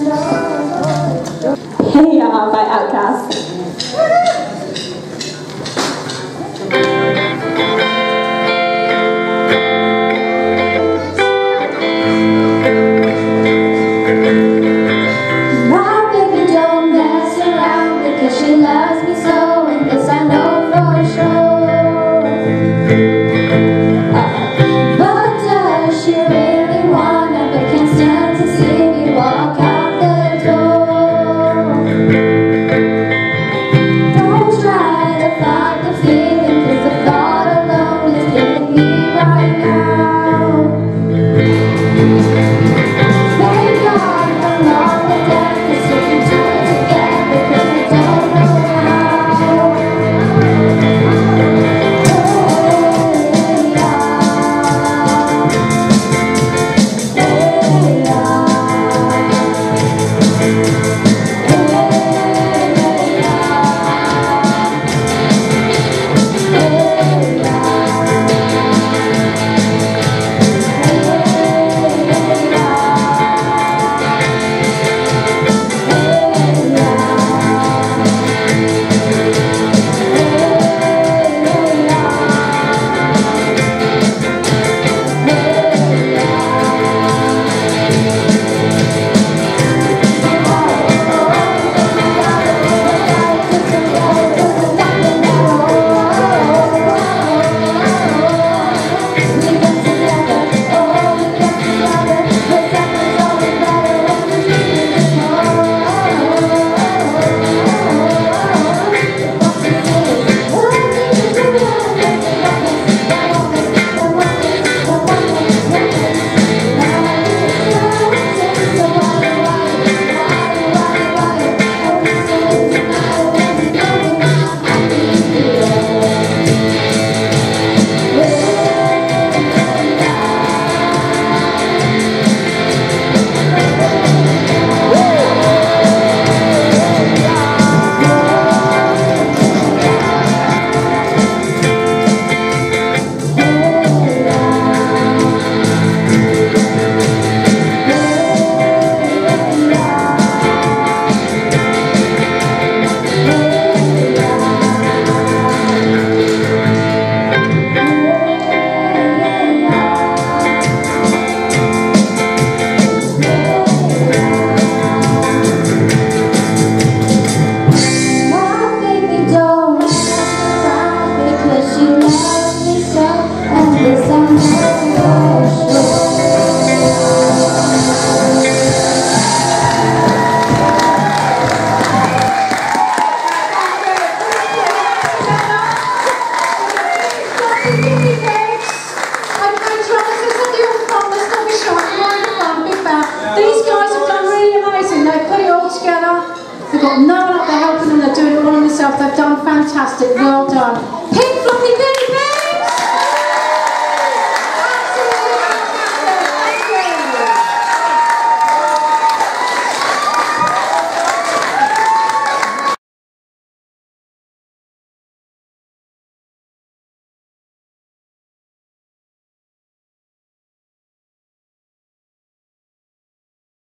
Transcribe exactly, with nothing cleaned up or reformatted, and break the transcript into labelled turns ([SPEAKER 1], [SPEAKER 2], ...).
[SPEAKER 1] Hey Ya by Outkast.
[SPEAKER 2] She loves me so, and this I know for sure. uh, But does she really wanna? But can't stand to see me walk out the door. Don't try to fight the feeling, 'cause the thought alone is killing me right now. Thank God for love and death, 'cause we can do it together, 'cause we don't know how. Hey,
[SPEAKER 3] They've got no one up there helping them, they're doing it all themselves, they've done fantastic, well done.